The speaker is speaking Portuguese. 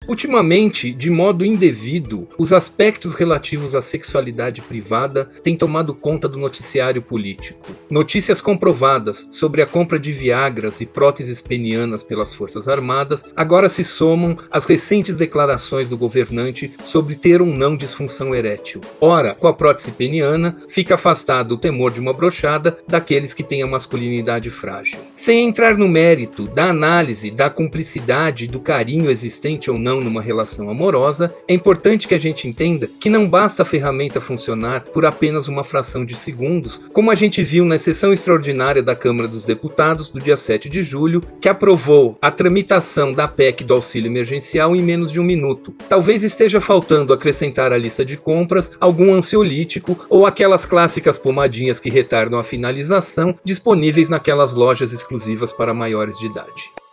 Ultimamente, de modo indevido, os aspectos relativos à sexualidade privada têm tomado conta do noticiário político. Notícias comprovadas sobre a compra de viagras e próteses penianas pelas Forças Armadas agora se somam às recentes declarações do governante sobre ter ou não disfunção erétil. Ora, com a prótese peniana, fica afastado o temor de uma brochada daqueles que têm a masculinidade frágil. Sem entrar no mérito da análise da cumplicidade e do carinho existente ou não numa relação amorosa, é importante que a gente entenda que não basta a ferramenta funcionar por apenas uma fração de segundos, como a gente viu na sessão extraordinária da Câmara dos Deputados do dia 7 de julho, que aprovou a tramitação da PEC do auxílio emergencial em menos de um minuto. Talvez esteja faltando acrescentar à lista de compras algum ansiolítico ou aquelas clássicas pomadinhas que retardam a finalização disponíveis naquelas lojas exclusivas para maiores de idade.